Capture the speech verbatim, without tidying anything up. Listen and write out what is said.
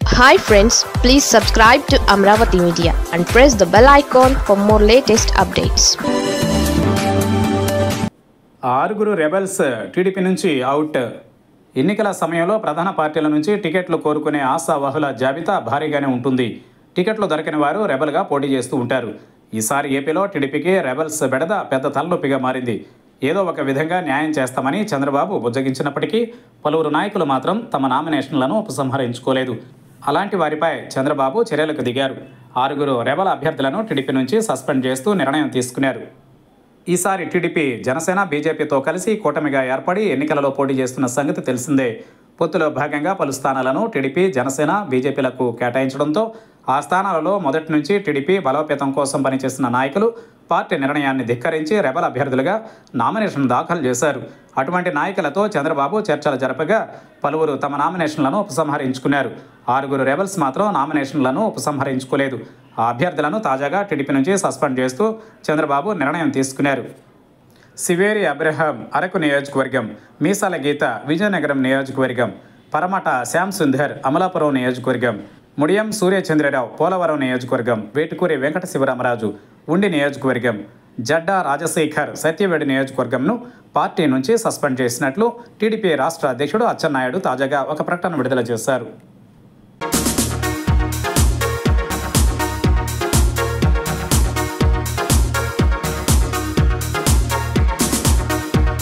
Hi friends, please subscribe to Amravati Media and press the bell icon for more latest updates. ఆరుగురు rebels TDP నుంచి out. ఎన్నికల సమయంలో ప్రధాన పార్టీల నుంచి టికెట్లు కోరుకునే ఆశావహుల జాబితా భారీగానే ఉంటుంది. టికెట్లు దొరికిన వారు రెబల్గా పోటీ చేస్తూ ఉంటారు. ఈసారి ఏపీలో టీడీపీకి రెబల్స్ బెడద పెద్ద తలనొప్పిగా మారింది. ఏదో ఒక విధంగా న్యాయం చేస్తామని చంద్రబాబు బుజ్జగించినప్పటికీ పలువురు నాయకులు మాత్రం తమ నామినేషన్లను ఉపసంహరించుకోలేదు. అలాంటి వారిపై చంద్రబాబు చర్యలకు దిగారు. ఆరుగురు రెబల్ అభ్యర్థులను టీడీపీ నుంచి సస్పెండ్ చేస్తూ నిర్ణయం తీసుకున్నారు. ఈసారి టీడీపీ జనసేన బీజేపీతో కలిసి కూటమిగా ఏర్పడి ఎన్నికలలో పోటీ చేస్తున్న సంగతి తెలిసిందే. పొత్తులో భాగంగా పలు స్థానాలను టీడీపీ జనసేన బీజేపీలకు కేటాయించడంతో ఆ స్థానాలలో మొదటి నుంచి టీడీపీ బలోపేతం కోసం పనిచేస్తున్న నాయకులు పార్టీ నిర్ణయాన్ని ధిక్కరించి రెబల్ అభ్యర్థులుగా నామినేషన్ దాఖలు చేశారు. అటువంటి నాయకులతో చంద్రబాబు చర్చలు జరపగా పలువురు తమ నామినేషన్లను ఉపసంహరించుకున్నారు. ఆరుగురు రెబల్స్ మాత్రం నామినేషన్లను ఉపసంహరించుకోలేదు. ఆ అభ్యర్థులను తాజాగా టీడీపీ నుంచి సస్పెండ్ చేస్తూ చంద్రబాబు నిర్ణయం తీసుకున్నారు. సివేరి అబ్రహాం అరకు నియోజకవర్గం, మీసాల గీత విజయనగరం నియోజకవర్గం, పరమట శ్యామ్ సుందర్ అమలాపురం నియోజకవర్గం, ముడియం సూర్యచంద్రరావు పోలవరం నియోజకవర్గం, వేటుకూరి వెంకట శివరామరాజు ఉండి నియోజకవర్గం, జడ్డా రాజశేఖర్ సత్యవేడి నియోజకవర్గంను పార్టీ నుంచి సస్పెండ్ చేసినట్లు టీడీపీ రాష్ట్ర అధ్యక్షుడు అచ్చెన్నాయుడు తాజాగా ఒక ప్రకటన విడుదల చేశారు.